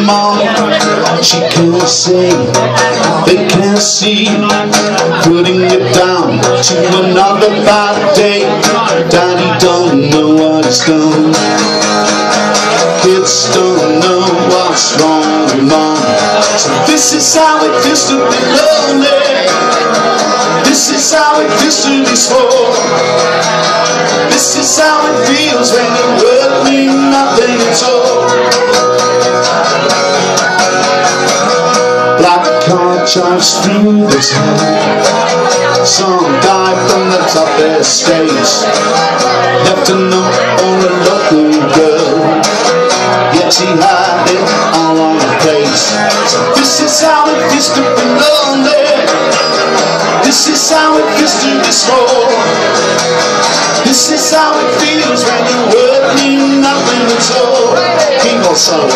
mom. She can't say, they can't see, putting it down to another bad day. Daddy don't know what he's done. Kids don't know what's wrong with mom. So this is how it feels to be lonely. This is how it feels to be small. This is how it feels when your word means nothing at all. Black car drives through the town. Some guy from the top of the stage left a note on a local girl, yet she had it all on the page. So this is how it feels to be lonely. This is how it feels to be small. This is how it feels when your word means nothing at all. King or soul.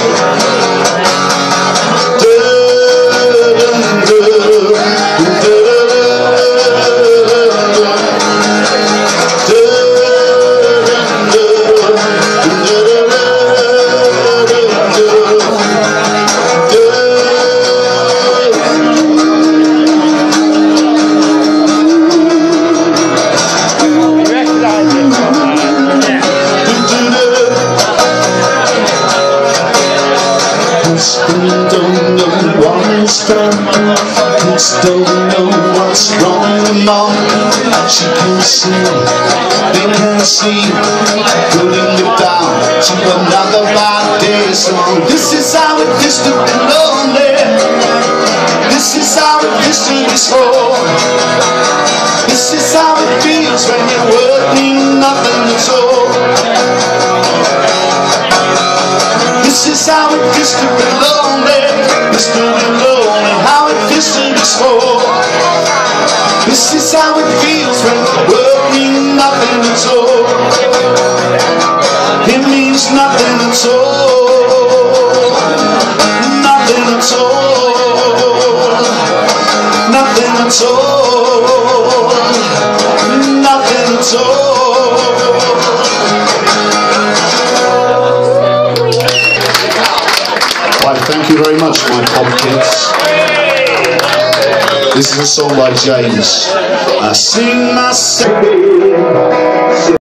Don't know what is from. Kids don't know what's wrong with mom. She can't see, they can't see, putting it down to another bad day song. This is how it feels to be lonely. This is how it feels to be small. This is how it feels when your word means nothing at all. This is how it feels to be lonely. It's to be lonely, how it feels to be small. This is how it feels when the world means nothing at all. It means nothing at all. Nothing at all. Nothing at all. Nothing at all. Thank you very much, my pop kids. This is a song by James. I sing myself.